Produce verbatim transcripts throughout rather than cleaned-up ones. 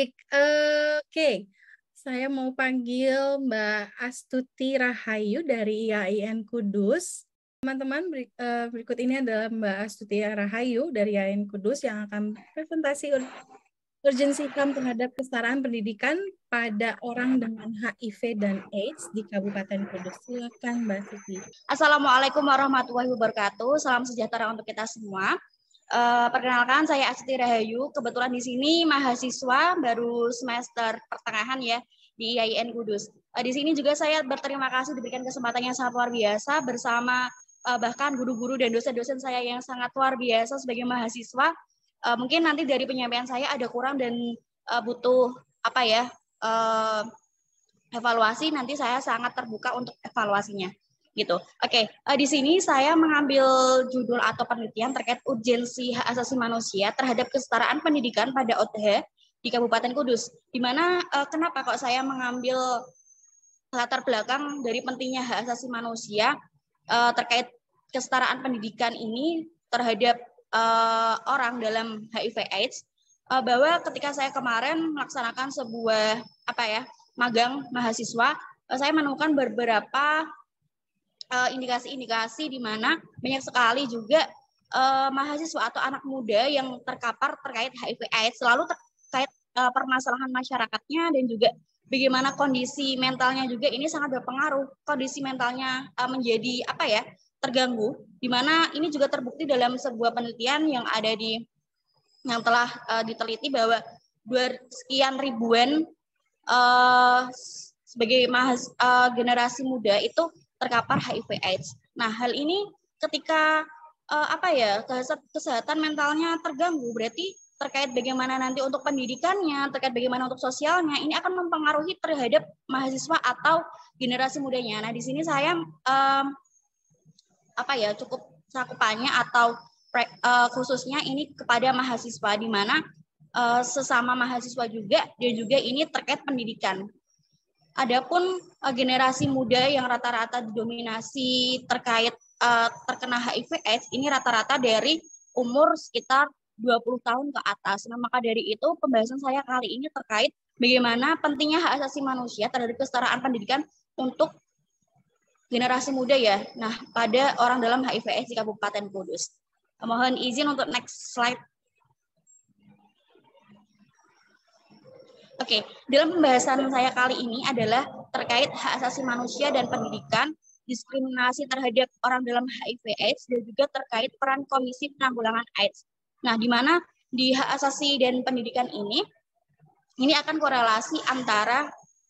Baik, uh, oke. Okay. Saya mau panggil Mbak Astuti Rahayu dari I A I N Kudus. Teman-teman, berikut ini adalah Mbak Astuti Rahayu dari I A I N Kudus yang akan presentasi urgensi H A M terhadap kesetaraan pendidikan pada orang dengan H I V dan AIDS di Kabupaten Kudus. Silakan Mbak Astuti. Assalamualaikum warahmatullahi wabarakatuh. Salam sejahtera untuk kita semua. Uh, perkenalkan, saya Astuti Rahayu. Kebetulan di sini mahasiswa baru semester pertengahan ya di I A I N Kudus. Uh, di sini juga saya berterima kasih diberikan kesempatan yang sangat luar biasa bersama uh, bahkan guru-guru dan dosen-dosen saya yang sangat luar biasa sebagai mahasiswa. Uh, mungkin nanti dari penyampaian saya ada kurang dan uh, butuh apa ya uh, evaluasi. Nanti saya sangat terbuka untuk evaluasinya. Gitu. Oke, uh, di sini saya mengambil judul atau penelitian terkait urgensi hak asasi manusia terhadap kesetaraan pendidikan pada O T H di Kabupaten Kudus. Di mana uh, kenapa kok saya mengambil latar belakang dari pentingnya hak asasi manusia uh, terkait kesetaraan pendidikan ini terhadap uh, orang dalam H I V AIDS, uh, bahwa ketika saya kemarin melaksanakan sebuah apa ya magang mahasiswa, uh, saya menemukan beberapa indikasi-indikasi di mana banyak sekali juga uh, mahasiswa atau anak muda yang terkapar terkait H I V AIDS, selalu terkait uh, permasalahan masyarakatnya dan juga bagaimana kondisi mentalnya juga ini sangat berpengaruh. Kondisi mentalnya uh, menjadi apa ya terganggu, di mana ini juga terbukti dalam sebuah penelitian yang ada di yang telah uh, diteliti bahwa dua sekian ribuan uh, sebagai mahas, uh, generasi muda itu terkapar H I V AIDS. Nah, hal ini ketika uh, apa ya kesehatan mentalnya terganggu, berarti terkait bagaimana nanti untuk pendidikannya, terkait bagaimana untuk sosialnya, ini akan mempengaruhi terhadap mahasiswa atau generasi mudanya. Nah, di sini saya um, apa ya cukup cakupannya atau uh, khususnya ini kepada mahasiswa, di mana uh, sesama mahasiswa juga dan juga ini terkait pendidikan. Adapun uh, generasi muda yang rata-rata didominasi terkait uh, terkena H I V AIDS ini rata-rata dari umur sekitar dua puluh tahun ke atas. Nah, maka dari itu pembahasan saya kali ini terkait bagaimana pentingnya hak asasi manusia terhadap kesetaraan pendidikan untuk generasi muda ya. Nah, pada orang dalam H I V AIDS di Kabupaten Kudus. Mohon izin untuk next slide. Oke, dalam pembahasan saya kali ini adalah terkait hak asasi manusia dan pendidikan, diskriminasi terhadap orang dalam H I V AIDS, dan juga terkait peran Komisi Penanggulangan AIDS. Nah, di mana di hak asasi dan pendidikan ini, ini akan korelasi antara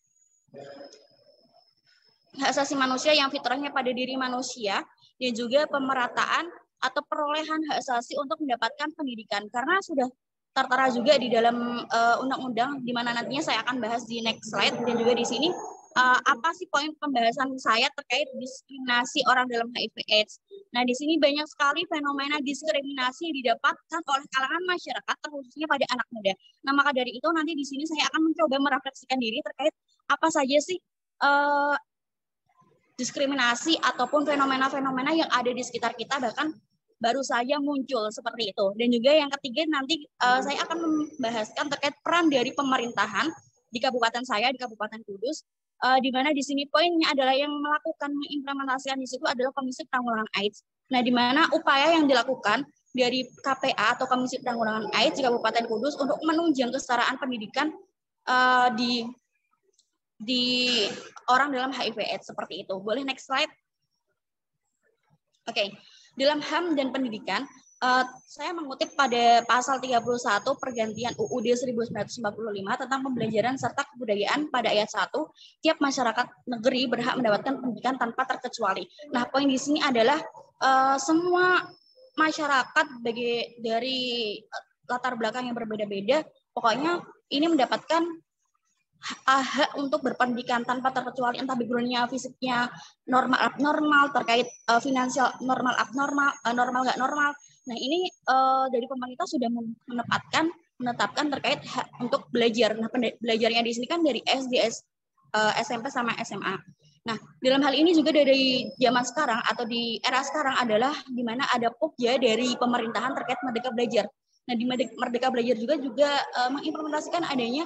hak asasi manusia yang fitrahnya pada diri manusia, dan juga pemerataan atau perolehan hak asasi untuk mendapatkan pendidikan. Karena sudah tertera juga di dalam uh, undang-undang, di mana nantinya saya akan bahas di next slide, dan juga di sini uh, apa sih poin pembahasan saya terkait diskriminasi orang dalam H I V AIDS. Nah, di sini banyak sekali fenomena diskriminasi yang didapatkan oleh kalangan masyarakat, terkhususnya pada anak muda. Nah, maka dari itu nanti di sini saya akan mencoba merefleksikan diri terkait apa saja sih uh, diskriminasi ataupun fenomena-fenomena yang ada di sekitar kita, bahkan baru saja muncul seperti itu. Dan juga yang ketiga nanti uh, saya akan membahaskan terkait peran dari pemerintahan di kabupaten saya, di Kabupaten Kudus, uh, di mana di sini poinnya adalah yang melakukan mengimplementasikan di situ adalah Komisi Penanggulangan AIDS. Nah, di mana upaya yang dilakukan dari K P A atau Komisi Penanggulangan AIDS di Kabupaten Kudus untuk menunjang kesetaraan pendidikan uh, di di orang dalam H I V AIDS seperti itu. Boleh next slide? Oke. Okay. Dalam H A M dan pendidikan, uh, saya mengutip pada pasal tiga puluh satu pergantian U U D seribu sembilan ratus empat puluh lima tentang pembelajaran serta kebudayaan pada ayat satu, tiap masyarakat negeri berhak mendapatkan pendidikan tanpa terkecuali. Nah, poin di sini adalah uh, semua masyarakat bagi dari latar belakang yang berbeda-beda, pokoknya ini mendapatkan hak untuk berpendidikan tanpa terkecuali, entah background-nya fisiknya normal abnormal, terkait uh, finansial normal abnormal, uh, normal nggak normal. Nah, ini uh, dari pemerintah sudah menetapkan menetapkan terkait hak untuk belajar. Nah, belajarnya di sini kan dari S D, uh, S M P sama S M A. Nah, dalam hal ini juga dari zaman sekarang atau di era sekarang adalah di mana ada pokja dari pemerintahan terkait Merdeka Belajar. Nah, di Merdeka Belajar juga juga uh, mengimplementasikan adanya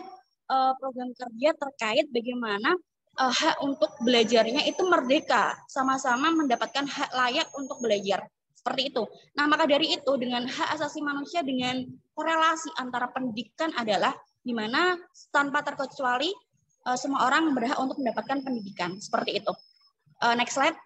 uh, program kerja terkait bagaimana uh, hak untuk belajarnya itu merdeka, sama-sama mendapatkan hak layak untuk belajar. Seperti itu. Nah, maka dari itu dengan hak asasi manusia dengan korelasi antara pendidikan adalah di mana tanpa terkecuali uh, semua orang berhak untuk mendapatkan pendidikan. Seperti itu. Uh, next slide.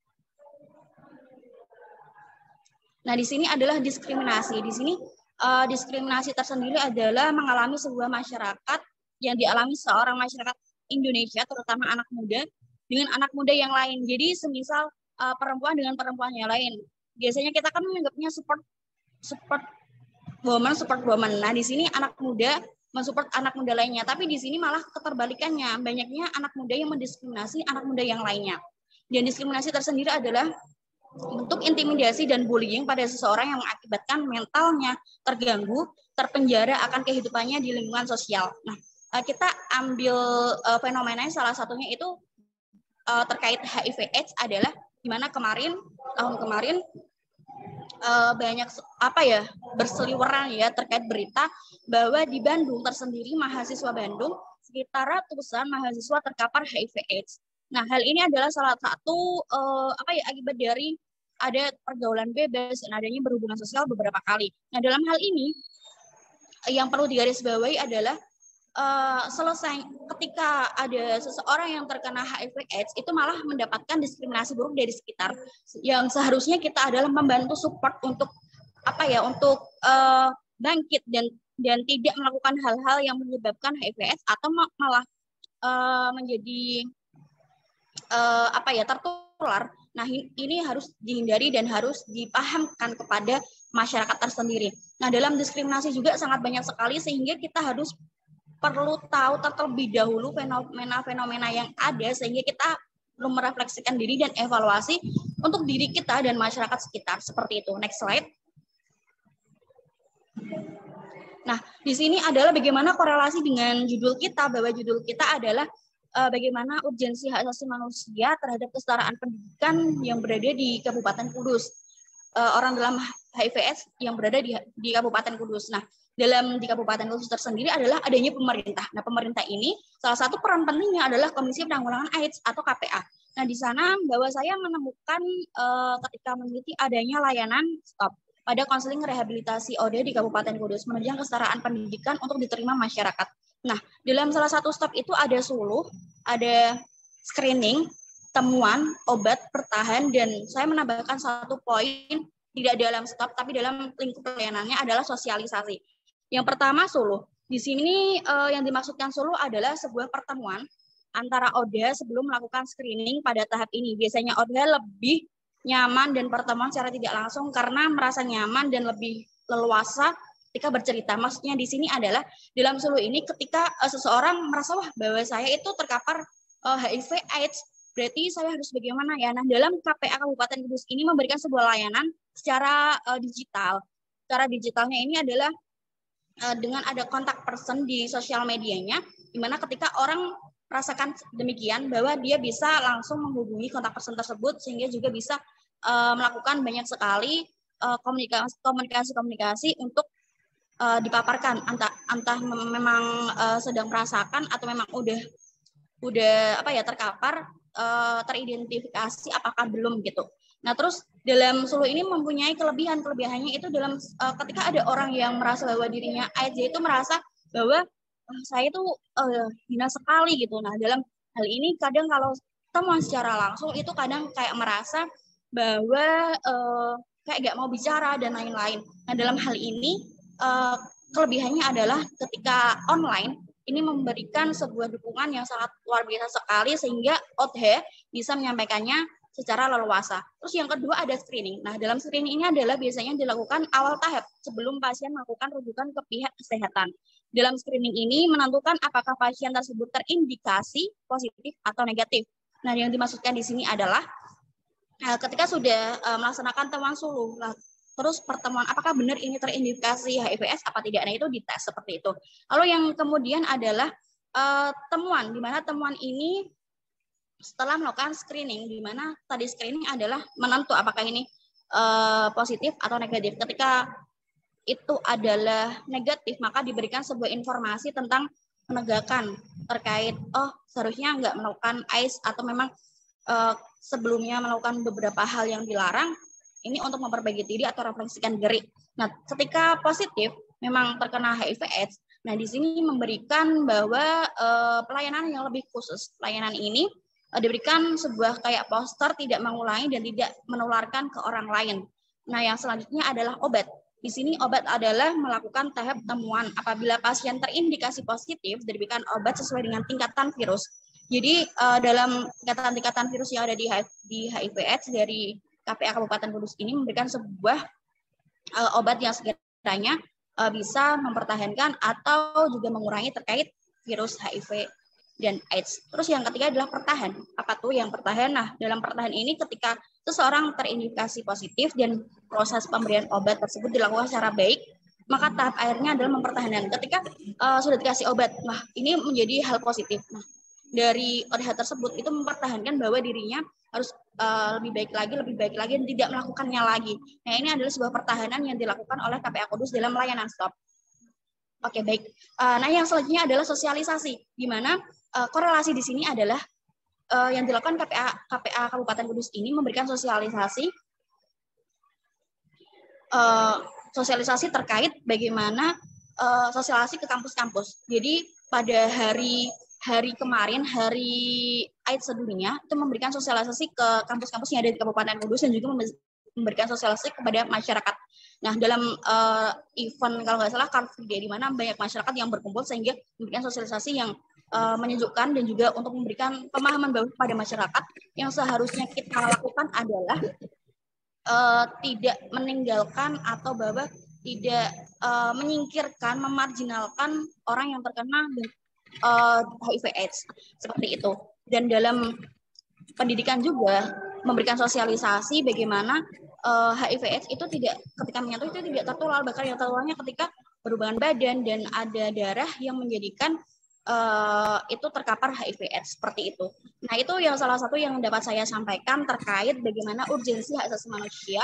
Nah, di sini adalah diskriminasi. Di sini uh, diskriminasi tersendiri adalah mengalami sebuah masyarakat yang dialami seorang masyarakat Indonesia, terutama anak muda, dengan anak muda yang lain. Jadi, semisal uh, perempuan dengan perempuan yang lain. Biasanya kita kan menganggapnya support support woman, support woman. Nah, di sini anak muda mensupport anak muda lainnya, tapi di sini malah keterbalikannya. Banyaknya anak muda yang mendiskriminasi anak muda yang lainnya. Dan diskriminasi tersendiri adalah bentuk intimidasi dan bullying pada seseorang yang mengakibatkan mentalnya terganggu, terpenjara akan kehidupannya di lingkungan sosial. Nah, kita ambil uh, fenomenanya salah satunya itu uh, terkait H I V AIDS adalah di mana kemarin tahun kemarin uh, banyak apa ya berseliweran ya terkait berita bahwa di Bandung tersendiri mahasiswa Bandung sekitar ratusan mahasiswa terpapar H I V AIDS. Nah, hal ini adalah salah satu uh, apa ya akibat dari ada pergaulan bebas dan adanya berhubungan sosial beberapa kali. Nah, dalam hal ini yang perlu digarisbawahi adalah Uh, selesai ketika ada seseorang yang terkena H I V AIDS itu malah mendapatkan diskriminasi buruk dari sekitar yang seharusnya kita adalah membantu support untuk apa ya untuk uh, bangkit dan dan tidak melakukan hal-hal yang menyebabkan H I V AIDS atau malah uh, menjadi uh, apa ya tertular. Nah, ini harus dihindari dan harus dipahamkan kepada masyarakat tersendiri. Nah, dalam diskriminasi juga sangat banyak sekali sehingga kita harus perlu tahu terlebih dahulu fenomena-fenomena yang ada sehingga kita perlu merefleksikan diri dan evaluasi untuk diri kita dan masyarakat sekitar. Seperti itu. Next slide. Nah, di sini adalah bagaimana korelasi dengan judul kita, bahwa judul kita adalah uh, bagaimana urgensi hak asasi manusia terhadap kesetaraan pendidikan yang berada di Kabupaten Kudus. Uh, orang dalam H I V AIDS yang berada di, di Kabupaten Kudus. Nah, dalam di Kabupaten Kudus tersendiri adalah adanya pemerintah. Nah, pemerintah ini salah satu peran pentingnya adalah Komisi Penanggulangan AIDS atau K P A. Nah, di sana bahwa saya menemukan uh, ketika meneliti adanya layanan stop pada konseling rehabilitasi O D di Kabupaten Kudus menunjang kesetaraan pendidikan untuk diterima masyarakat. Nah, dalam salah satu stop itu ada suluh, ada screening, temuan, obat, pertahan, dan saya menambahkan satu poin tidak dalam stop tapi dalam lingkup layanannya adalah sosialisasi. Yang pertama suluh. Di sini uh, yang dimaksudkan suluh adalah sebuah pertemuan antara O D A sebelum melakukan screening pada tahap ini. Biasanya O D A lebih nyaman dan pertemuan secara tidak langsung karena merasa nyaman dan lebih leluasa ketika bercerita. Maksudnya di sini adalah dalam suluh ini ketika uh, seseorang merasa wah bahwa saya itu terkapar uh, H I V AIDS, berarti saya harus bagaimana ya? Nah, dalam K P A Kabupaten Kudus ini memberikan sebuah layanan secara uh, digital. Cara digitalnya ini adalah uh, dengan ada kontak person di sosial medianya, di mana ketika orang merasakan demikian bahwa dia bisa langsung menghubungi kontak person tersebut sehingga juga bisa uh, melakukan banyak sekali uh, komunikasi-komunikasi untuk uh, dipaparkan entah entah memang uh, sedang merasakan atau memang udah udah apa ya terkapar, uh, teridentifikasi apakah belum gitu. Nah, terus dalam suluh ini mempunyai kelebihan kelebihannya itu dalam uh, ketika ada orang yang merasa bahwa dirinya AIDS itu merasa bahwa oh, saya itu uh, hina sekali gitu. Nah, dalam hal ini kadang kalau temuan secara langsung itu kadang kayak merasa bahwa uh, kayak gak mau bicara dan lain-lain. Nah, dalam hal ini uh, kelebihannya adalah ketika online ini memberikan sebuah dukungan yang sangat luar biasa sekali sehingga O D A bisa menyampaikannya secara leluasa. Terus yang kedua ada screening. Nah, dalam screening ini adalah biasanya dilakukan awal tahap sebelum pasien melakukan rujukan ke pihak kesehatan. Dalam screening ini menentukan apakah pasien tersebut terindikasi positif atau negatif. Nah, yang dimaksudkan di sini adalah ketika sudah melaksanakan temuan suluh, terus pertemuan apakah benar ini terindikasi H I V AIDS apa tidak, nah itu dites seperti itu. Lalu yang kemudian adalah uh, temuan, di mana temuan ini setelah melakukan screening, di mana tadi screening adalah menentu apakah ini uh, positif atau negatif. Ketika itu adalah negatif, maka diberikan sebuah informasi tentang penegakan terkait oh seharusnya nggak melakukan A I D S atau memang uh, sebelumnya melakukan beberapa hal yang dilarang, ini untuk memperbaiki diri atau refleksikan diri. Nah, ketika positif memang terkena H I V AIDS, nah di sini memberikan bahwa uh, pelayanan yang lebih khusus. Pelayanan ini uh, diberikan sebuah kayak poster tidak mengulangi dan tidak menularkan ke orang lain. Nah, yang selanjutnya adalah obat. Di sini obat adalah melakukan tahap temuan. Apabila pasien terindikasi positif, diberikan obat sesuai dengan tingkatan virus. Jadi uh, dalam tingkatan-tingkatan virus yang ada di H I V AIDS dari K P A Kabupaten Kudus ini memberikan sebuah uh, obat yang sekiranya uh, bisa mempertahankan atau juga mengurangi terkait virus H I V dan AIDS. Terus yang ketiga adalah pertahan. Apa tuh yang pertahan? Nah, dalam pertahan ini ketika seseorang terindikasi positif dan proses pemberian obat tersebut dilakukan secara baik, maka tahap akhirnya adalah mempertahankan. Ketika uh, sudah dikasih obat, nah ini menjadi hal positif. Nah, dari O D H tersebut itu mempertahankan bahwa dirinya harus uh, lebih baik lagi, lebih baik lagi, dan tidak melakukannya lagi. Nah, ini adalah sebuah pertahanan yang dilakukan oleh K P A Kudus dalam layanan stop. Oke, baik. Uh, nah, yang selanjutnya adalah sosialisasi, di mana uh, korelasi di sini adalah uh, yang dilakukan K P A K P A Kabupaten Kudus ini memberikan sosialisasi uh, sosialisasi terkait bagaimana uh, sosialisasi ke kampus-kampus. Jadi pada hari hari kemarin, hari A I D S sedunia, itu memberikan sosialisasi ke kampus-kampus yang ada di Kabupaten Kudus dan juga memberikan sosialisasi kepada masyarakat. Nah, dalam uh, event kalau nggak salah Car Free Day, di mana banyak masyarakat yang berkumpul sehingga memberikan sosialisasi yang uh, menyejukkan dan juga untuk memberikan pemahaman baru kepada masyarakat yang seharusnya kita lakukan adalah uh, tidak meninggalkan atau bahwa tidak uh, menyingkirkan, memarginalkan orang yang terkena Uh, H I V AIDS seperti itu. Dan dalam pendidikan juga memberikan sosialisasi bagaimana uh, H I V AIDS itu tidak ketika menyatu itu tidak tertular, bahkan yang tertularnya ketika berhubungan badan dan ada darah yang menjadikan uh, itu terkapar H I V AIDS seperti itu. Nah, itu yang salah satu yang dapat saya sampaikan terkait bagaimana urgensi hak asasi manusia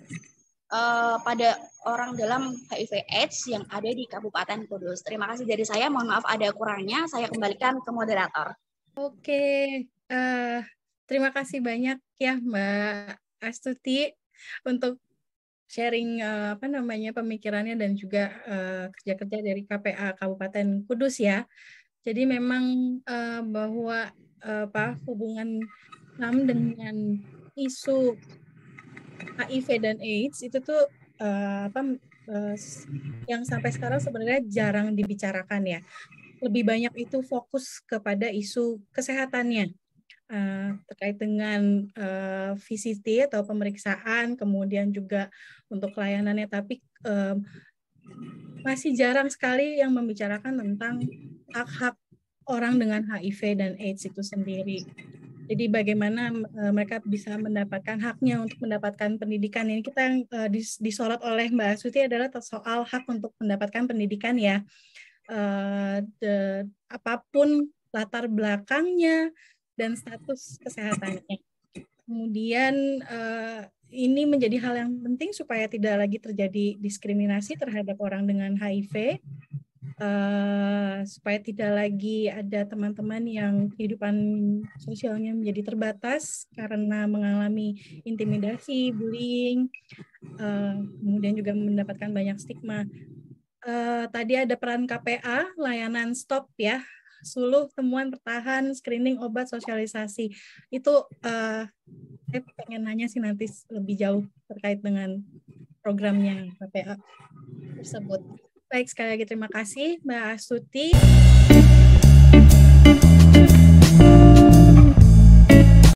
Uh, pada orang dalam H I V AIDS yang ada di Kabupaten Kudus. Terima kasih dari saya, mohon maaf ada kurangnya, saya kembalikan ke moderator. Oke, uh, terima kasih banyak ya Mbak Astuti untuk sharing uh, apa namanya pemikirannya dan juga uh, kerja-kerja dari K P A Kabupaten Kudus ya. Jadi memang uh, bahwa uh, apa hubungan H A M dengan isu H I V dan AIDS itu tuh uh, apa uh, yang sampai sekarang sebenarnya jarang dibicarakan ya. Lebih banyak itu fokus kepada isu kesehatannya uh, terkait dengan uh, V C T atau pemeriksaan, kemudian juga untuk layanannya. Tapi uh, masih jarang sekali yang membicarakan tentang hak-hak orang dengan H I V dan AIDS itu sendiri. Jadi bagaimana uh, mereka bisa mendapatkan haknya untuk mendapatkan pendidikan. Ini kita yang uh, dis disorot oleh Mbak Astuti adalah soal hak untuk mendapatkan pendidikan ya. Uh, the, apapun latar belakangnya dan status kesehatannya. Kemudian uh, ini menjadi hal yang penting supaya tidak lagi terjadi diskriminasi terhadap orang dengan H I V. Uh, supaya tidak lagi ada teman-teman yang kehidupan sosialnya menjadi terbatas karena mengalami intimidasi, bullying, uh, kemudian juga mendapatkan banyak stigma. Uh, tadi ada peran K P A, layanan stop ya, suluh, temuan, pertahan, screening, obat, sosialisasi. Itu uh, saya pengen nanya sih nanti lebih jauh terkait dengan programnya K P A tersebut. Baik, sekali lagi terima kasih Mbak Astuti.